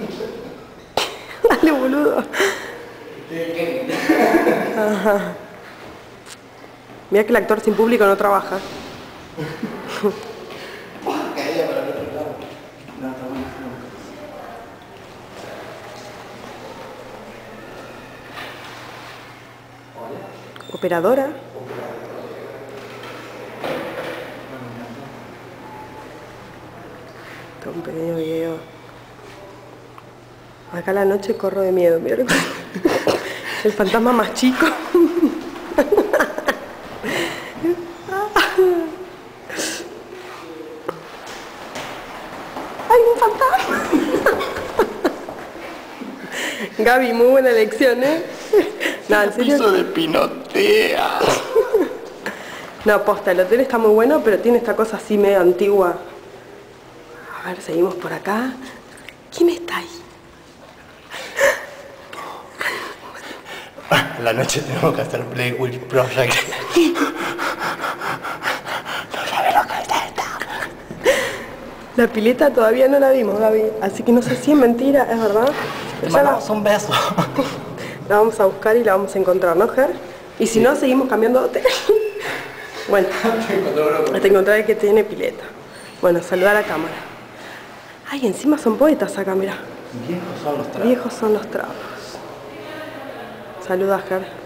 Dale, boludo. Ajá. Mira que el actor sin público no trabaja. Operadora. Un pequeño video. Acá a la noche corro de miedo, mira. El fantasma más chico. ¡Ay, un fantasma! Gaby, muy buena elección, ¿eh? No, en serio. Piso de pinotea. No, posta, el hotel está muy bueno, pero tiene esta cosa así medio antigua. A ver, seguimos por acá. ¿Quién está ahí? La noche tenemos que hacer Blair Witch Project. No sabe lo que es esto. La pileta todavía no la vimos, Gaby. Así que no sé si es mentira, es verdad. Te mandamos un beso. La vamos a buscar y la vamos a encontrar, ¿no, Ger? Y si no, seguimos cambiando de hotel. Bueno, hasta encontrar el que tiene pileta. Bueno, saludar a la cámara. Ay, encima son poetas acá, mirá. Viejos son los trapos. Viejos son los trapos. Saluda, Ger.